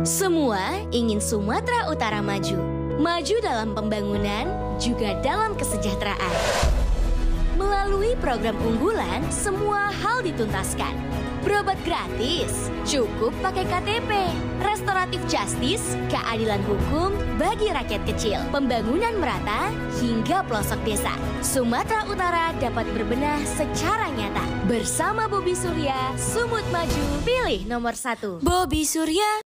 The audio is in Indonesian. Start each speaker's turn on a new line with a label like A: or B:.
A: Semua ingin Sumatera Utara maju. Maju dalam pembangunan, juga dalam kesejahteraan. Melalui program unggulan, semua hal dituntaskan. Berobat gratis, cukup pakai KTP. Restoratif justice, keadilan hukum bagi rakyat kecil. Pembangunan merata hingga pelosok desa. Sumatera Utara dapat berbenah secara nyata. Bersama Bobi Surya, Sumut Maju, pilih nomor 1. Bobi Surya.